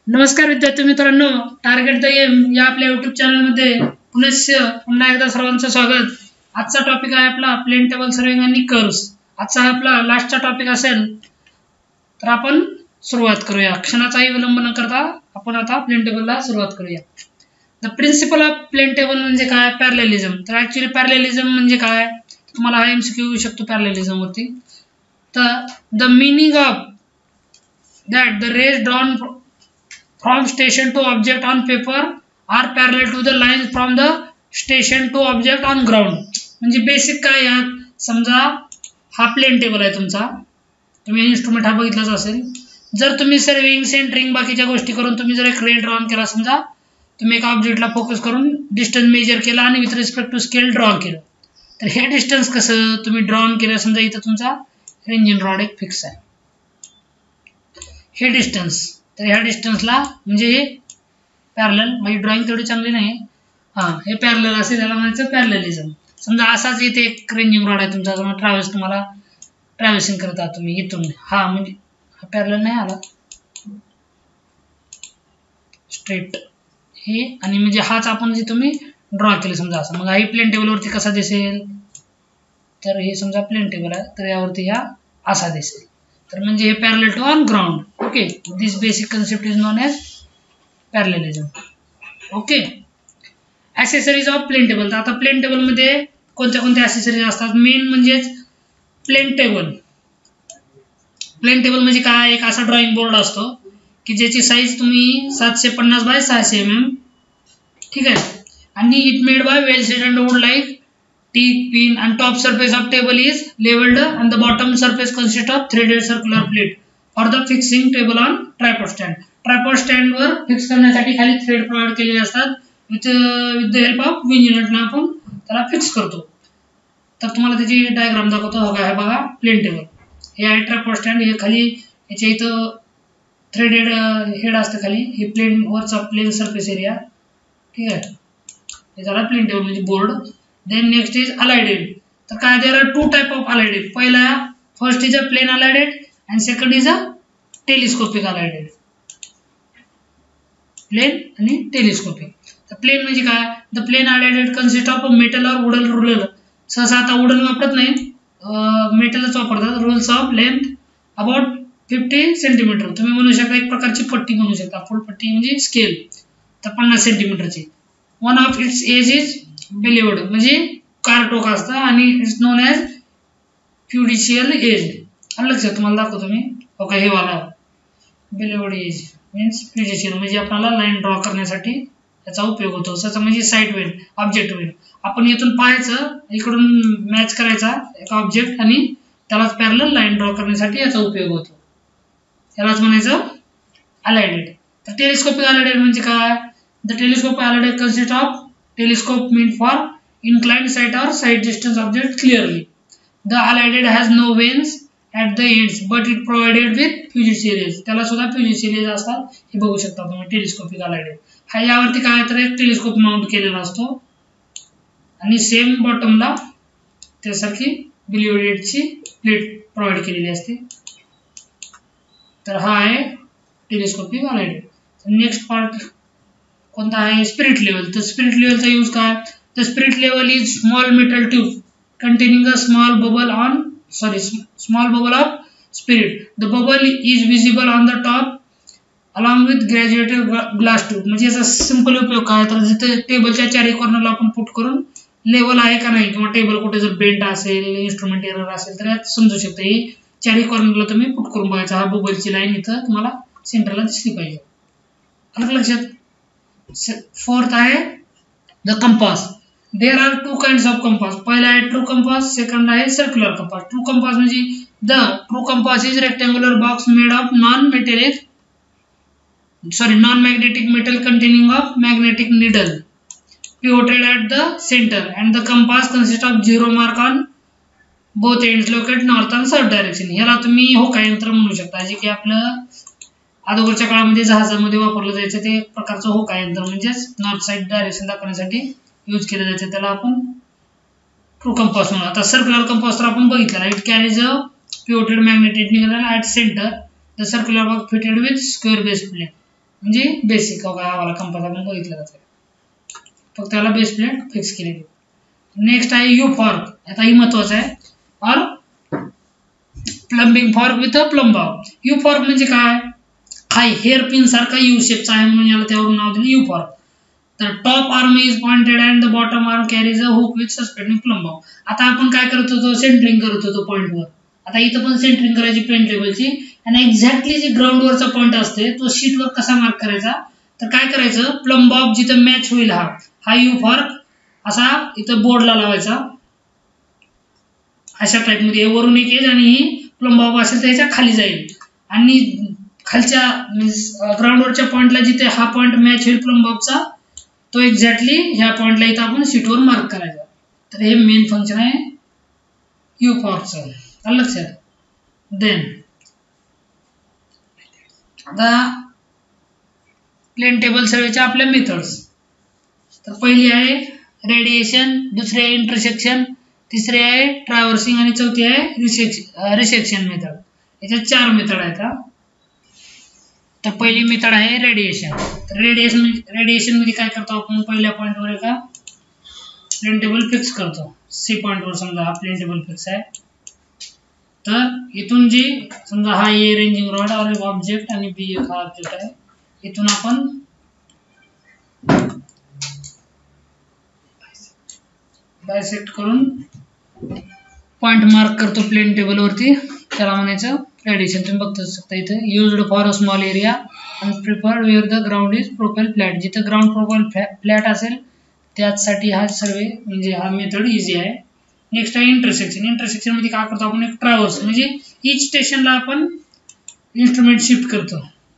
नमस्कार विद्यार्थी मित्रांनो, टार्गेट द एम या आपल्या YouTube चॅनलमध्ये पुन्हा एकदा सर्वांचं स्वागत. आजचा टॉपिक आहे आपला प्लेन टेबल सर्विंग आणि कर्व्स. आजचा आपला लास्टचा टॉपिक असेल, तर आपण सुरुवात करूया. क्षणाचाही विलंब न करता आपण आता प्लेन टेबलला सुरुवात करूया. The principle of plane table म्हणजे काय? पॅरलेलिझम. तर ऍक्च्युअली पॅरलेलिझम म्हणजे काय, तुम्हाला हा MCQ येऊ शकतो पॅरलेलिझम वरती. तर the meaning of that the rays drawn from station to object on paper are parallel to the lines from the station to object on ground. म्हणजे बेसिक काय यात, समजा हा प्लेन टेबल आहे तुमचा, तुम्ही इन्स्ट्रुमेंट हा बघितलाच असेल. जर तुम्ही सर्विंग, सेंटरिंग, बाकीच्या गोष्टी करून तुम्ही जर एक रे ड्रॉन केला, समजा तुम्ही एका ऑब्जेक्टला फोकस करून डिस्टन्स मेजर केला आणि with respect to scale draw केलं, तर हे डिस्टन्स कसं तुम्ही ड्रॉन केलं, समजा इथं तुमचा रेंजिंग रॉड एक फिक्स आहे, हे डिस्टन्स, तर ह्या डिस्टन्सला म्हणजे हे पॅरलल, माझी ड्रॉइंग तेवढी चांगली नाही, हे पॅरलल असे त्याला म्हणायचं पॅरललिझम. समजा असाच इथे एक रेंजिंग रॉड आहे तुमचा, समजा ट्रॅव्हल्स, तुम्हाला ट्रॅव्हल्सिंग करता तुम्ही इथून, म्हणजे हा पॅरलल नाही आला, स्ट्रेट हे, आणि म्हणजे हाच आपण जे तुम्ही ड्रॉ केले समजा असं, मग ही प्लेन टेबलवरती कसा दिसेल, तर हे समजा प्लेन टेबल आहे, तर यावरती हा असा दिसेल, तर म्हणजे हे parallel to on ground. Okay, this basic concept is known as parallelism. Okay, accessories of plane table. तर आता प्लेन टेबल मध्ये कोणत्या कोणत्या ॲक्सेसरीज असतात? मेन म्हणजेच प्लेन टेबल. प्लेन टेबल म्हणजे काय, एक असा ड्रॉइंग बोर्ड असतो की ज्याची साईज तुम्ही 750 बाय 600 mm, ठीक आहे, आणि it made by well settled wood like teak, pin, and top surface of table is leveled and the bottom surface consists of threaded circular plate for the fixing table on tripod stand. Tripod stand वर fix करण्यासाठी खाली thread provide केलेले असतात, with the help of wing nut आपण त्याला fix करतो. तर तुम्हाला त्याची डायग्राम दाखवतो. हो का, हे बघा प्लेन टेबल, हे आहे ट्रायपॉड स्टँड, हे खाली याच्या इथं थ्रेडेड हेड असतं खाली, हे प्लेन वरचा प्लेन सरफेस एरिया, ठीक आहे, हे झाला प्लेन टेबल म्हणजे board. Then next is allied edge. तर काय, there are two type of allied edge. पहिला first is a plain allied edge and second is a telescopic allied edge. Plane आणि telescopic. तर प्लेन म्हणजे काय, the plane allied edge consist of a metal or wooden ruler. सहसा आता wooden वापरत नाही, मेटलच वापरतात. Rules of length about 50 centimetre. तुम्ही म्हणू शकता एक प्रकारची पट्टी म्हणू शकता, फुल पट्टी म्हणजे स्केल, तर 50 सेंटीमीटरची. One of its edge is bevelled म्हणजे कारटोक असतं आणि its known as fiducial edge. लक्षात, तुम्हाला दाखवतो मी. ओके, हे वाला बेलेवड एज मीन्स फ्युडिशियल म्हणजे आपल्याला लाईन ड्रॉ करण्यासाठी याचा उपयोग होतो. त्याचा म्हणजे साईड वेल, ऑब्जेक्ट वेल. आपण इथून पाहायचं, इकडून मॅच करायचा एक ऑब्जेक्ट आणि त्यालाच पॅरलल लाईन ड्रॉ करण्यासाठी याचा उपयोग होतो. त्यालाच म्हणायचं अलाइड एज. तर टेलिस्कोपिक अलाइड एज म्हणजे काय, the telescopic allied edge consist of telescope meant for inclined sight or sight distance object clearly. The allied edge has no vanes at the ends but it provided with fusible edge. त्याला सुद्धा fusible edge असतात, हे बघू शकता तुम्ही telescopic allied edge. हा यावरती काय तर एक टेलिस्कोप माउंट केलेला असतो आणि सेम बॉटमला त्यासारखी बेलेवड एजची प्लेट प्रोव्हाइड केलेली असते. तर हा आहे telescopic allied edge. Next part कोणता आहे, स्पिरिट लेवल. तर स्पिरिट लेवलचा यूज काय, the spirit level is small metal tube containing a small bubble of spirit. The bubble is visible on the top along with graduated glass tube. म्हणजे याचा simple उपयोग काय, तर जिथे टेबलच्या चारही कॉर्नरला आपण पुट करून लेवल आहे का नाही, किंवा टेबल कुठे जर बेंट असेल, इन्स्ट्रुमेंट एरर असेल, तर यात समजू शकते. ही चारही कॉर्नरला तुम्ही पुट करून बघायचा. हा बबलची लाईन इथं तुम्हाला सेंटरला दिसली पाहिजे. अलग लक्षात. फोर्थ आहे the compass. There are two kinds of compass. पहिला आहे ट्रू कंपास, सेकंड आहे सर्क्युलर कंपास. ट्रू कंपास म्हणजे the true compass is rectangular box made of non magnetic metal containing of magnetic needle pivoted at the center and the compass consists of 0 mark on both ends located north and south direction. याला तुम्ही होका यंत्र म्हणू शकता, जे की आपलं अगोदरच्या काळामध्ये जहाजामध्ये वापरलं जायचं ते प्रकारचं होका यंत्र, म्हणजेच नॉर्थ साइड डायरेक्शन दाखवण्यासाठी यूज केलं जायचं. त्याला आपण ट्रू कंपास म्हणू. आता सर्क्युलर कंपास तर आपण बघितलेला. It carries a pivoted magnetic needle at centre. The circular box fitted with square base plate. म्हणजे बेसिक आम्हाला कंपास आपण बघितलं जातं, फक्त त्याला बेस प्लेट फिक्स केली. नेक्स्ट आहे यू फॉर्क. आता ही महत्वाचं आहे. और plumbing fork with plumb bob. U fork म्हणजे काय, हा हेअर पिन सारखा यू शेपचा आहे म्हणून याला त्यावरून नाव दिलं यू फॉर्क. तर top arm is pointed and the bottom arm carries a hook with suspending plumb bob. आता आपण काय करत होतो, सेंटरिंग करत होतो पॉइंटवर. आता इथं पण सेंटरिंग करायची प्लेन टेबलची, आणि एक्झॅक्टली जे ग्राउंडवरचा पॉइंट असते तो शीटवर कसा मार्क करायचा, तर काय करायचं, प्लंब बॉब जिथं मॅच होईल हा यू फॉर्क असा इथं बोर्डला लावायचा अशा टाइप मध्ये. वरून एक एज आणि ही प्लंब बॉब असेल त्याच्या खाली जाईल, आणि खालच्या ग्राउंडवरच्या पॉइंटला जिथे हा पॉइंट मॅच होईल प्लंब बॉबचा, तो एक्झॅक्टली ह्या पॉइंटला इथं आपण शीटवर मार्क करायचा. तर हे मेन फंक्शन आहे यू फॉर्कचं, आलं लक्षात. देन आता प्लेन टेबल सर्वेच्या आपल्या मेथड्स. तर पहिली आहे रेडिएशन, दुसरी आहे इंटरसेक्शन, तिसरी आहे ट्रॅव्हर्सिंग आणि चौथी आहे रिसेक्शन मेथड. याच्यात 4 मेथड आहेत. तर पहिली मेथड आहे रेडिएशन. रेडिएशन मध्ये काय करतो आपण, पहिल्या पॉइंटवर एका प्लेन टेबल फिक्स करतो. सी पॉइंटवर समजा हा प्लेन टेबल फिक्स आहे, तर इथून जी समजा हा ए रेंजिंग रॉड और ऑब्जेक्ट आणि बी एक हा ऑब्जेक्ट आहे, इथून आपण बायसेक्ट करून पॉइंट मार्क करतो प्लेन टेबल वरती, त्याला म्हणायचं रेडिएशन. तुम्ही बघू शकता इथे used for a small area and preferred where the ground is profile flat. जिथे ग्राउंड प्रोफाइल फ्लॅट असेल त्यासाठी हा सर्वे म्हणजे हा मेथड इझी आहे. नेक्स्ट आहे इंटरसेक्शन. इंटरसेक्शन मध्ये काय करतो आपण, एक ट्रॅव्हर्स म्हणजे ईच स्टेशनला आपण इन्स्ट्रुमेंट शिफ्ट करतो.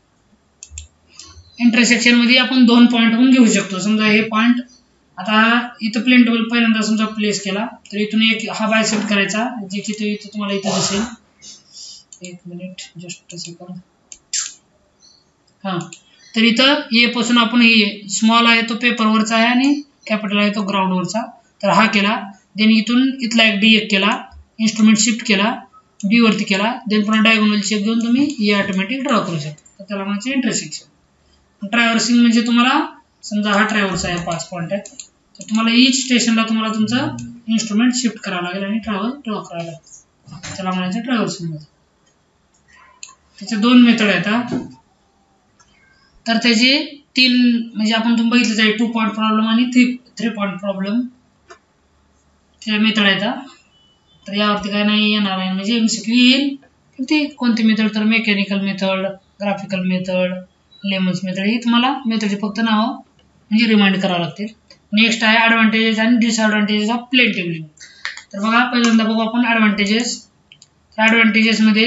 इंटरसेक्शन मध्ये आपण 2 पॉइंट पण घेऊ शकतो. समजा हे पॉइंट आता इथं प्लेन टेबल पहिल्यांदा समजा प्लेस केला, तर इथून एक हा बायसेक्ट करायचा, जे की तो इथं तुम्हाला इथं दिसेल. एक मिनिट जस्ट सेकंड. हा, तर इथं ए पासून आपण हे स्मॉल आहे तो पेपरवरचा आहे आणि कॅपिटल आहे तो ग्राउंडवरचा, तर हा केला. देन इथून इथला एक डी एक केला, इन्स्ट्रुमेंट शिफ्ट केला, बी वरती केला, देन पुन्हा डायगोनल चेक घेऊन तुम्ही ए ऑटोमॅटिक ड्रॉ करू शकता. तर त्याला म्हणायचं इंटरसेक्शन. ट्रॅव्हर्सिंग म्हणजे तुम्हाला समजा हा ट्रॅव्हर्स आहे, 5 पॉइंट आहेत, तर तुम्हाला ईच स्टेशनला तुम्हाला तुमचं इन्स्ट्रुमेंट शिफ्ट करावं लागेल आणि ट्रॅव्हल ड्रॉ करावं लागेल. त्याला म्हणायचं ट्रॅव्हर्सिंग. त्याचे 2 मेथड आहेत. तर त्याचे 3 म्हणजे आपण तुम्ही बघितलं आहे 2 पॉइंट प्रॉब्लेम आणि 3 पॉइंट प्रॉब्लेम त्या मेथड आहेत. तर यावरती काय नाही येणार आहे, म्हणजे एमसीक्यू येईल. ती कोणती मेथड, तर mechanical method, graphical method, Lehmann's method, ही तुम्हाला मेथडचे फक्त नाव म्हणजे रिमाइंड करावं लागतील. नेक्स्ट आहे ॲडव्हान्टेजेस आणि डिसएडव्हान्टेजेस ऑफ प्लेन टेबलिंग. तर बघा पहिल्यांदा बघू आपण ॲडव्हान्टेजेस. ॲडव्हान्टेजेसमध्ये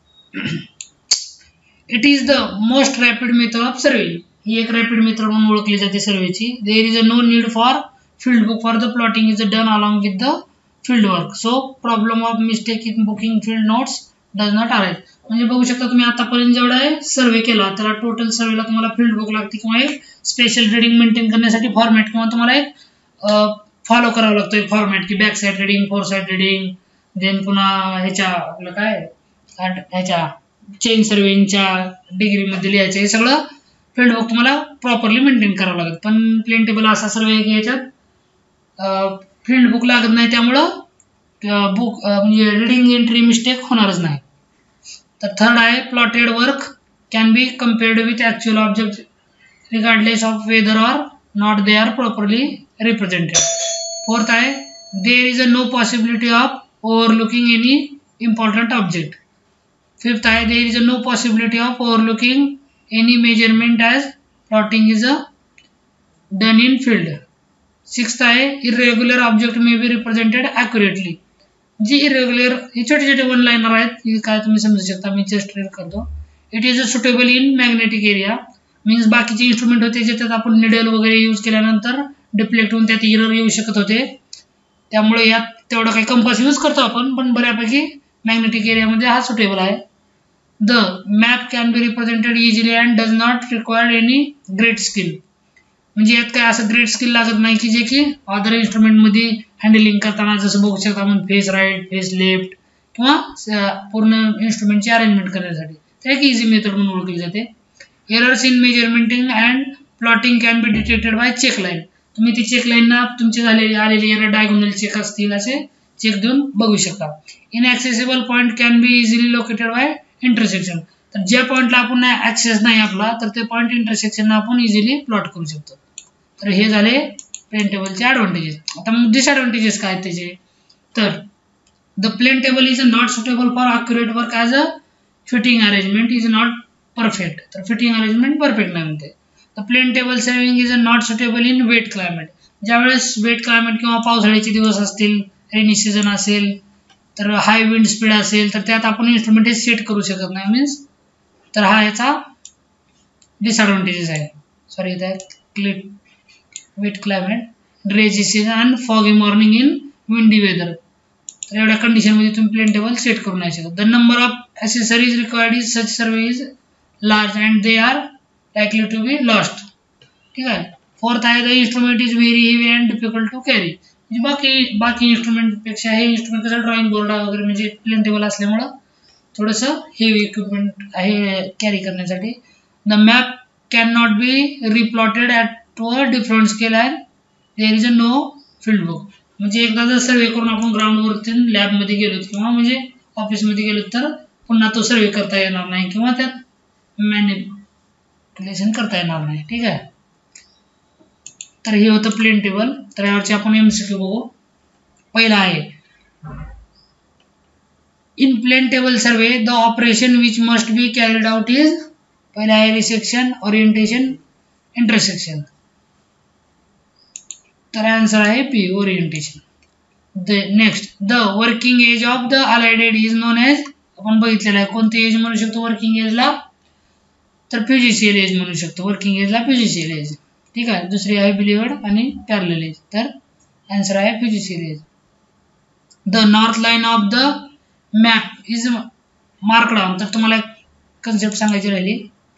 it is the most rapid method of survey. ही एक रॅपिड मेथड म्हणून ओळखली जाते सर्वेची. There is a no need for field book for the plotting is done along with the field work. So problem of mistake in booking field notes does not arise. म्हणजे बघू शकता तुम्ही आतापर्यंत जेवढा आहे सर्वे केला, त्याला टोटल सर्वेला तुम्हाला फील्ड बुक लागते किंवा एक स्पेशल रीडिंग मेंटेन करण्यासाठी फॉर्मॅट किंवा तुम्हाला एक फॉलो करावं लागतं एक फॉर्मॅट, की back side reading, fore side reading, then पुन्हा ह्याच्या आपलं काय ह्याच्या चेन सर्वेच्या डिग्रीमध्ये लिहायचं, हे सगळं फील्ड बुक तुम्हाला प्रॉपरली मेंटेन करावं लागतं. पण प्लेन टेबल असा सर्वे आहे की याच्यात फील्ड बुक लागत नाही, त्यामुळं बुक म्हणजे रीडिंग एंट्री मिस्टेक होणारच नाही. तर थर्ड आहे plotted work can be compared with actual object regardless of whether or not they are properly represented. Fourth आहे there is a no possibility of overlooking any important object. Fifth आहे there is a no possibility of overlooking any measurement as plotting is done in field. Sixth आहे irregular object may be represented accurately. जी irregular हे छोटे छोटे one liner आहेत, हे काय तुम्ही समजू शकता. मी जस्ट रीड करतो. It is suitable in magnetic area. Means बाकीचे इन्स्ट्रुमेंट होते ज्याच्यात आपण निडल वगैरे यूज केल्यानंतर डिप्लेक्ट होऊन त्यात एरर येऊ शकत होते, त्यामुळे यात तेवढं काही कंपास यूज करतो आपण, पण बऱ्यापैकी मॅग्नेटिक एरियामध्ये हा सुटेबल आहे. The map can be represented easily and does not required any great skill. म्हणजे यात काय असं ग्रेट स्किल लागत नाही की जे की अदर इन्स्ट्रुमेंटमध्ये हँडलिंग करताना जसं बघू शकता आपण फेस राईट, फेस लेफ्ट किंवा पूर्ण इन्स्ट्रुमेंटची अरेंजमेंट करण्यासाठी. ते एक इझी मेथड म्हणून ओळखली जाते. Errors in measuring and plotting can be detected by check line. तुम्ही ती चेक लाईनना तुमचे आलेली एरर डायगोनल चेक असतील असे चेक देऊन बघू शकता. Inaccessible point can be easily located by intersection. तर ज्या पॉईंटला आपण ऍक्सेस नाही आपला तर ते पॉईंट इंटरसेक्शनला आपण इझिली प्लॉट करू शकतो. तर हे झाले प्लेन टेबलचे ॲडव्हान्टेजेस. आता मग डिसॲडव्हान्टेजेस काय त्याचे, तर the plane table is not suitable for accurate work as a fitting arrangement is not perfect. तर फिटिंग अरेंजमेंट परफेक्ट नाही म्हणते. The plane table surveying is not suitable in wet climate. ज्यावेळेस wet climate किंवा पावसाळ्याचे दिवस असतील, rainy season असेल, तर हाय विंड स्पीड असेल, तर त्यात आपण इन्स्ट्रुमेंट हे सेट करू शकत नाही मीन्स. तर हा याचा डिसॲडव्हान्टेजेस आहे. Sorry that wet climate, dreary season and foggy morning in windy weather. तर एवढ्या कंडिशनमध्ये तुम्ही प्लेन टेबल सेट करू नाही शकत. The number of accessories required is such survey is large and they are likely to be lost. ठीक आहे. Fourth आहे the instrument is very heavy and difficult to carry. म्हणजे बाकी इन्स्ट्रुमेंटपेक्षा हे इन्स्ट्रुमेंट कसं ड्रॉइंग बोर्ड वगैरे म्हणजे प्लेन टेबल असल्यामुळं थोडंसं हेवी इक्विपमेंट आहे कॅरी करण्यासाठी. The map can not be replotted at to a different scale and there is a no field book. म्हणजे एकदा जर सर्वे करून आपण ग्राउंडवरती लॅबमध्ये गेलो किंवा म्हणजे ऑफिसमध्ये गेलो तर पुन्हा तो सर्वे करता येणार नाही किंवा त्यात मॅनिप्युलेशन करता येणार नाही. ठीक आहे. तर हे होतं प्लेन टेबल. तर यावरची आपण MCQ बघू. पहिला आहे in plane table survey the operation which must be carried out is, पहिला आहे रिसेक्शन, ओरिएंटेशन, इंटरसेक्शन. तर आन्सर आहे P, orientation. Next the working edge of the alidade is known as, आपण बघितलेलं आहे कोणती एज म्हणू शकतो वर्किंग एजला, तर फ्युजिशियल एज म्हणू शकतो. वर्किंग एजला फ्युजिशियल एज. ठीक आहे. दुसरी आहे बिलिव्हर्ड आणि पॅरलल एज. तर आन्सर आहे fiducial edge. The north line of the map is mark down. तर तुम्हाला एक कन्सेप्ट सांगायची राहिली,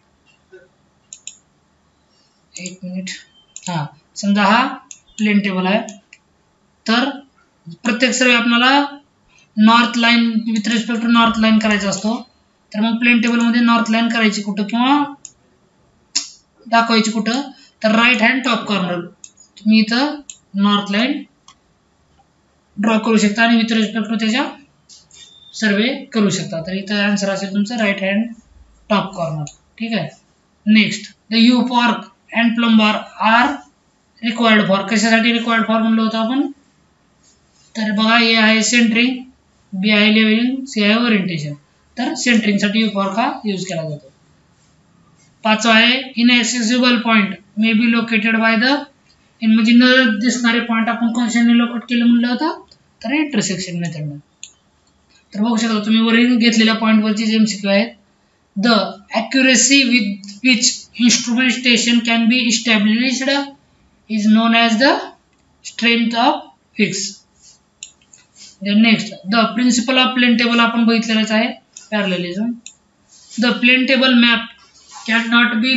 एक मिनिट. हा, समजा हा प्लेन टेबल आहे, तर प्रत्येक सर्वे आपल्याला north line with respect to north line करायचा असतो. तर मग प्लेन टेबलमध्ये नॉर्थ लाईन करायची कुठं किंवा दाखवायची कुठं, तर राईट हँड टॉप कॉर्नर तुम्ही इथं नॉर्थ लाईन ड्रॉ करू शकता आणि विथ रिस्पेक्ट टू त्याच्या सर्वे करू शकता. तर इथं आन्सर असेल तुमचं राईट हँड टॉप कॉर्नर. ठीक आहे. Next the U fork and plumb bob are required for. कशासाठी रिक्वायर्ड फॉर म्हणलं होतं आपण, तर बघा ए आहे सेंटरिंग, बी आहे लेवलिंग, सी आहे ओरिएंटेशन. तर सेंटरिंगसाठी यू फॉर्क हा यूज केला जातो. पाचवा आहे inaccessible point may be located by the, in म्हणजे न दिसणारे पॉईंट आपण कशाने लोकेट केलं म्हणलं होतं, तर इंटरसेक्शन मेथडनं. तर बघू शकता तुम्ही वरील घेतलेल्या पॉईंटवरची जे MCQ आहेत. The accuracy with which instrumentation can be established is known as the strength of fix. Next the principle of plane table आपण बघितलेलंच आहे, parallelism. The plane table map cannot be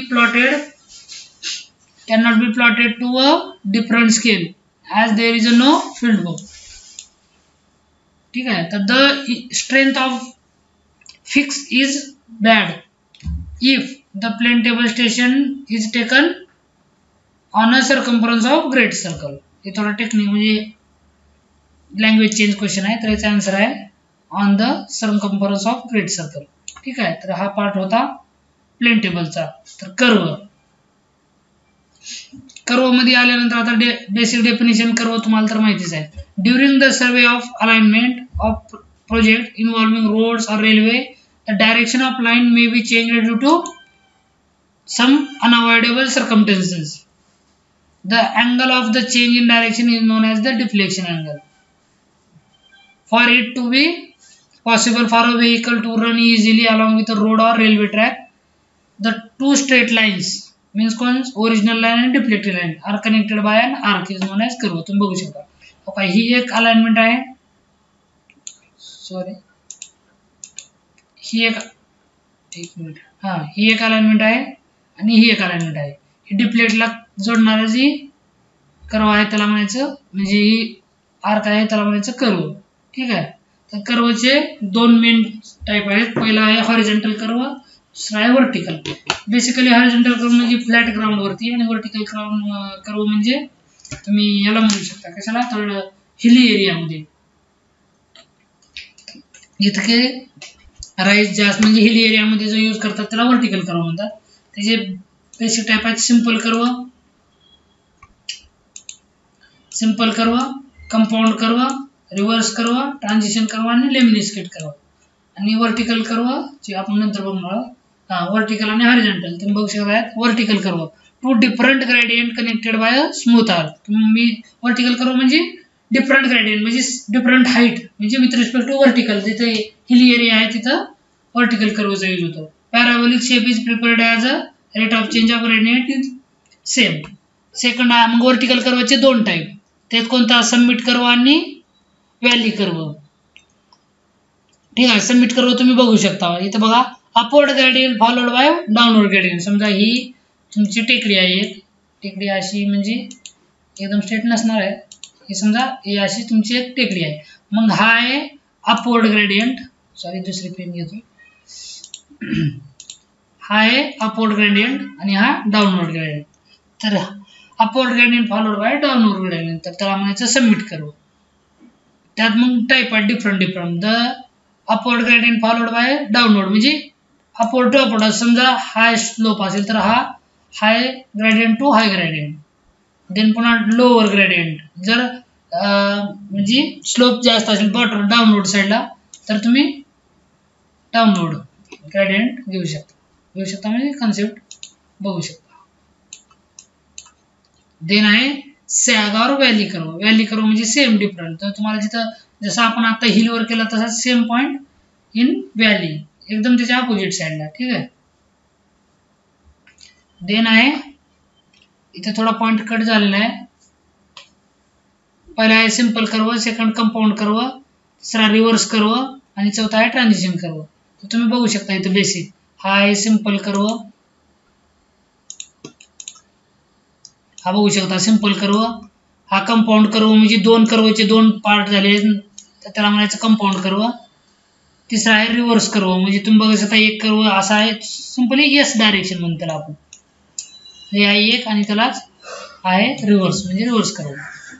plotted to a different scale as there is no field book. ठीक आहे. तर the strength of fix is bad if the plane table station is taken on a circumference of great circle. हे थोडा technique म्हणजे language change question आहे. तर याचा answer आहे on the circumference of great circle. ठीक आहे. तर हा पार्ट होता प्लेन टेबलचा. तर कर्व मध्ये आल्यानंतर आता बेसिक डेफिनेशन कर्व तुम्हाला तर माहितीच आहे. During the survey of alignment of project involving roads or railway the direction of line may be changed due to some unavoidable circumstances. The angle of the change in direction is known as the deflection angle. For it to be possible for a vehicle to run easily along with a road or railway track, the two straight lines means original line and deflected line are connected by an arc is known as curve. तुम्ही बघू शकता. Okay, ही एक alignment आहे, sorry ही एक minute, हा ही एक alignment आहे आणि ही एक अलाइनमेंट आहे. ही डिफ्लेक्टला जोडणारा जी कर्व आहे त्याला म्हणायचं, म्हणजे ही आर्क आहे त्याला म्हणायचं कर्व. ठीक आहे. तर कर्वचे दोन मेन टाइप आहेत. पहिला आहे हॉरिझॉन्टल कर्व, दुसरा आहे व्हर्टिकल. बेसिकली हॉरिझॉन्टल कर्व म्हणजे फ्लॅट ग्राउंड वरती आणि व्हर्टिकल कर्व म्हणजे तुम्ही याला म्हणू शकता कशाला तर हिली एरियामध्ये इतके राईज जास्त म्हणजे हिली एरियामध्ये जो यूज करतात त्याला व्हर्टिकल कर्व म्हणतात. त्याचे बेसिक टाईप आहेत simple curve, compound curve, reverse curve, transition curve आणि लेमिनिस्केट कर्व. आणि व्हर्टिकल कर्व जे आपण नंतर बघणार आहोत. व्हर्टिकल आणि हॉरिझॉन्टल तुम्ही बघू शकता. Vertical curve two different gradient connected by a smooth arc. तुम्ही व्हर्टिकल कर्व म्हणजे डिफरंट ग्रेडियंट म्हणजे डिफरंट हाईट म्हणजे विथ रिस्पेक्ट टू व्हर्टिकल. जिथे हिली एरिया आहे तिथं व्हर्टिकल कर्वचा यूज होतो. Parabolic shape is prepared as a rate of change of gradient is same. Second मग व्हर्टिकल कर्वचे दोन टाईप. त्यात कोणता सबमिट कर्व आणि व्हॅली कर्व. ठीक आहे. सबमिट कर्व तुम्ही बघू शकता इथं बघा. Upward gradient followed by downward gradient. समजा ही तुमची टेकडी आहे. टेकडी अशी म्हणजे एकदम स्ट्रेट नसणार आहे. हे समजा ही अशी तुमची एक टेकडी आहे. मग हा आहे अपवर्ड ग्रेडियंट. सॉरी दुसरी पेन घेतो. हा आहे अपवर्ड ग्रेडियंट आणि हा डाऊनवर्ड ग्रेडियंट. तर upward gradient followed by downward gradient तर त्याला म्हणायचं सबमिट कर्व. त्यात मग टाईप आहेत different. The upward gradient followed by downward म्हणजे अपवर्ड टू अपवर्ड. समजा हाय स्लोप असेल तर हा high gradient to high gradient. Then पुन्हा लोअर ग्रेडियंट जर म्हणजे स्लोप जास्त असेल बॉटम डाऊनवर्ड साईडला तर तुम्ही डाऊनवर्ड ग्रेडियंट घेऊ शकता म्हणजे कन्सेप्ट बघू शकता. देन आहे sag or valley curve. Valley curve म्हणजे सेम डिफरंट. तर तुम्हाला जिथं जसं आपण आता हिलवर केला तसा सेम पॉइंट इन व्हॅली एकदम त्याच्या अपोजिट साईडला. ठीक आहे. देन आहे इथे थोडा पॉइंट कट झालेला आहे. पहिला आहे simple curve, second compound curve, तिसरा रिव्हर्स कर्व आणि चौथा आहे ट्रान्झिशन कर्व. तर तुम्ही बघू शकता इथे बेसिक हा आहे सिंपल कर्व. हा बघू शकता सिंपल कर्व. हा कंपाऊंड कर्व म्हणजे दोन कर्वचे दोन पार्ट झाले तर त्याला म्हणायचं कंपाऊंड कर्व. तिसरा आहे रिव्हर्स कर्व म्हणजे तुम्ही बघू शकता एक कर्व असा आहे सिंपली एस डायरेक्शन म्हणून त्याला आपण. हे आहे एक आणि त्यालाच आहे रिव्हर्स म्हणजे रिव्हर्स कर्व.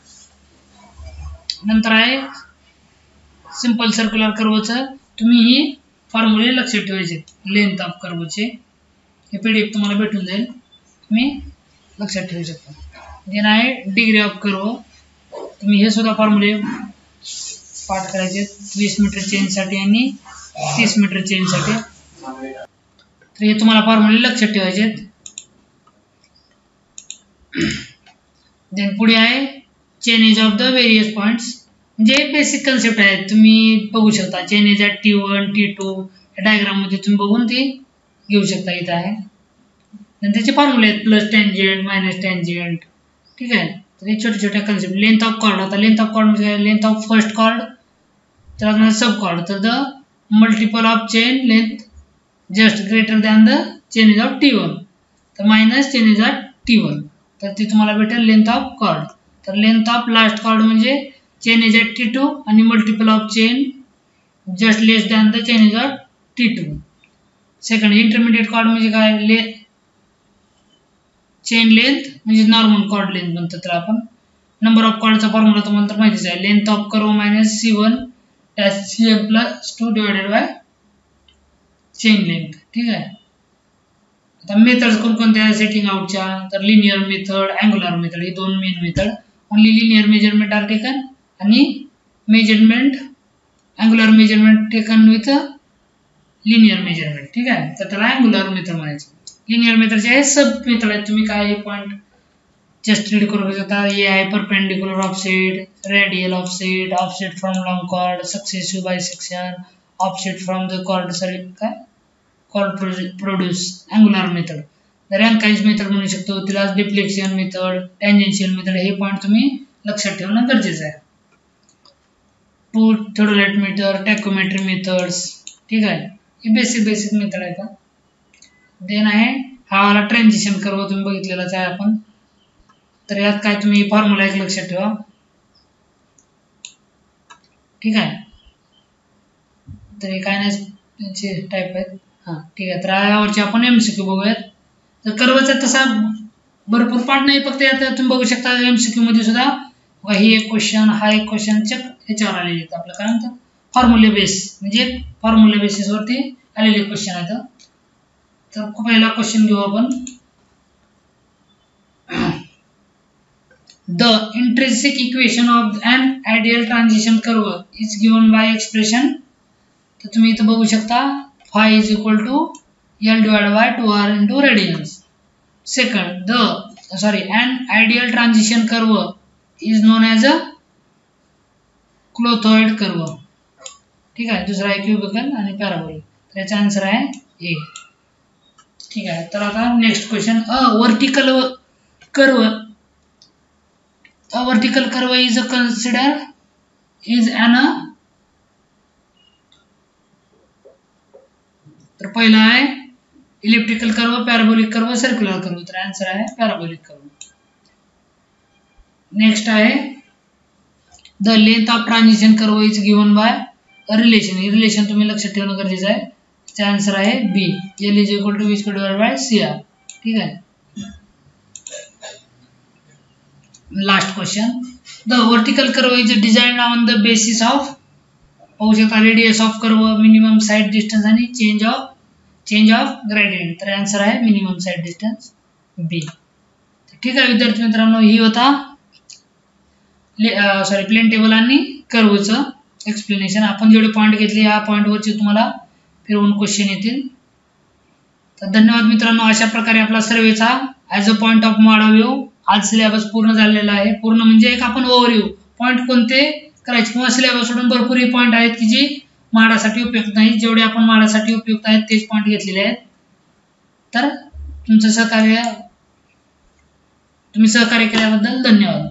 नंतर आहे सिंपल सर्क्युलर कर्वचं. तुम्ही ही फॉर्म्युले लक्षात ठेवायचे लेंथ ऑफ कर्वचे. हे पीडीएफ तुम्हाला भेटून जाईल तुम्ही लक्षात ठेवू शकता. देन आहे डिग्री ऑफ कर्व. तुम्ही हे सुद्धा फॉर्म्युले पाठ करायचे 20 मीटर चेनसाठी आणि 30 मीटर चेनसाठी. तर हे तुम्हाला फॉर्म्युले लक्षात ठेवायचे. देन पुढे आहे chainage of the various points म्हणजे बेसिक कन्सेप्ट आहे. तुम्ही बघू शकता chain age at T1 T2 diagram मध्ये तुम्ही बघून ते घेऊ शकता. इथं आहे त्याचे फॉर्म्युले आहेत प्लस टँजेंट मायनस टँजेंट. ठीक आहे. तर हे छोटे छोटे कन्सेप्ट. Length of chord. आता लेंथ ऑफ कॉर्ड म्हणजे लेंथ ऑफ फर्स्ट कॉर्ड त्याला सब कॉर्ड. तर the multiple of chain length just greater than the chainage of T1 तर minus chain age of T1 तर ती तुम्हाला भेटेल length of chord. तर लेंथ ऑफ लास्ट कॉर्ड म्हणजे chainage at T2 आणि multiple of chain just less than the chainage of T2. Second intermediate chord म्हणजे काय चेन लेंथ म्हणजे नॉर्मल कॉर्ड लेंथ म्हणतात त्याला आपण. नंबर ऑफ कॉर्डचा फॉर्म्युला तुम्हाला तर माहितीच आहे. Length of curve minus C1 CM plus 2 divided by chain length. ठीक आहे. आता मेथड्स कोणकोणत्या सेटिंग आउटच्या तर लिनियर मेथड अँग्युलर मेथड ही दोन main method. Only linear measurement are taken आणि measurement angular measurement taken with linear measurement. ठीक आहे. तर त्याला अँग्युलर मेथड म्हणायचं. लिनियर मेथडचे आहे सब मेथड आहेत. तुम्ही काय पॉइंट जस्ट रीड करू शकता. हे आहे perpendicular offset, radial offset, offset from long chord, successive bisection, offset from the chord काय chord produce. Angular method Rankine's method म्हणू शकतो. तिला डिफ्लेक्शन मेथड, टँजेन्शियल मेथड हे पॉइंट तुम्ही लक्षात ठेवणं गरजेचं आहे. Two theodolite method, tachometry methods. ठीक आहे. ही बेसिक मेथड आहे का. देन आहे हा वाला ट्रान्झिशन कर्व तुम्ही बघितलेलाच आहे आपण. तर यात काय तुम्ही फॉर्म्युला एक लक्षात ठेवा. ठीक आहे. तर हे काय नाही टाईप आहेत. हां ठीक आहे. तर यावरची आपण MCQ बघूयात. तर कर्वचा तसा भरपूर पार्ट नाही, फक्त आता तुम्ही बघू शकता MCQ मध्ये सुद्धा ही एक क्वेश्चन, हा एक क्वेश्चन ह्याच्यावर आलेले आहेत. आपलं काय म्हणतात फॉर्म्युले बेस, म्हणजे फॉर्म्युले बेसिसवरती आलेले क्वेश्चन आहेत. तर पहिला क्वेश्चन घेऊ आपण. The intrinsic equation of an ideal transition curve is given by expression. तर तुम्ही इथं बघू शकता phi is equal to L divided by 2R into radians. Second, an ideal transition curve is known as a clothoid curve. ठीक आहे. दुसरा आहे cubical आणि पॅराबोलिक. तर याचा आन्सर आहे ए. ठीक आहे. तर आता next question. Vertical curve is consider is an. तर पहिला आहे elliptical curve, parabolic curve, circular curve. तर आन्सर आहे पॅराबोलिक कर्व. नेक्स्ट आहे the length of transition curve is given by a relation. हे रिलेशन तुम्ही लक्षात ठेवणं गरजेचं आहे. त्याचा आन्सर आहे B. L is equal to V square divided by C R. ठीक आहे. Last question. The vertical curve is designed on the basis of, पाहू शकता radius of curve, minimum sight distance आणि चेंज ऑफ ग्रेडियंट. तर answer आहे minimum sight distance B. ठीक आहे विद्यार्थी मित्रांनो, ही होता प्लेन टेबल आणि कर्वचं एक्सप्लेनेशन. आपण जेवढे पॉईंट घेतले या पॉईंटवरचे तुम्हाला फिरवून क्वेश्चन येतील. तर धन्यवाद मित्रांनो. अशा प्रकारे आपला सर्वेचा as a point of model view आज सिलेबस पूर्ण झालेला आहे. पूर्ण म्हणजे एक आपण ओव्हरव्ह्यू पॉईंट कोणते करायचे, किंवा सिलेबस सोडून भरपूर हे पॉईंट आहेत की जी माडासाठी उपयुक्त नाहीत. जेवढे आपण माडासाठी उपयुक्त आहेत तेच पॉईंट घेतलेले आहेत. तर तुम्ही सहकार्य केल्याबद्दल धन्यवाद.